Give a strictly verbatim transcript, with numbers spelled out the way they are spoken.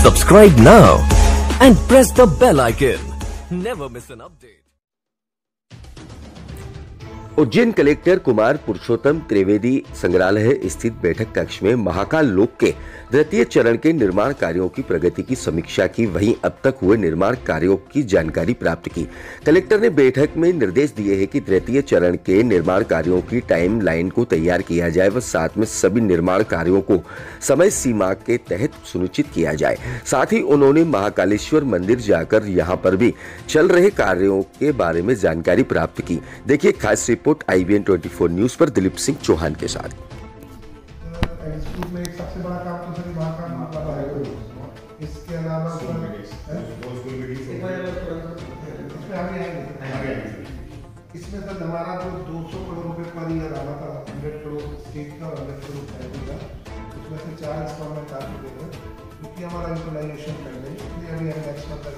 Subscribe now and press the bell icon. Never miss an update. Ujjain collector Kumar Purushottam Trivedi संग्रहालय स्थित बैठक कक्ष में महाकाल लोक के द्वितीय चरण के निर्माण कार्यों की प्रगति की समीक्षा की। वहीं अब तक हुए निर्माण कार्यों की जानकारी प्राप्त की। कलेक्टर ने बैठक में निर्देश दिए हैं कि द्वितीय चरण के निर्माण कार्यों की टाइम लाइन को तैयार किया जाए व साथ में सभी निर्माण कार्यों को समय सीमा के तहत सुनिश्चित किया जाए। साथ ही उन्होंने महाकालेश्वर मंदिर जाकर यहाँ पर भी चल रहे कार्यों के बारे में जानकारी प्राप्त की। देखिए खास रिपोर्ट आई बी एन चौबीस न्यूज पर दिलीप सिंह चौहान के साथ। में एक सबसे बड़ा काम तो सर वहाँ का मतलब है। इसके अलावा इसमें सर हमारा जो दो सौ करोड़ रुपए पर ईयर आना था, सौ करोड़ स्टेट का और सौ करोड़ सेंट्रल का, उसमें से चार इंस्टॉलमेंट आ चुके हैं क्योंकि हमारा यूटिलाइजेशन कर लें, इसलिए अभी हम नेक्स्ट मंथ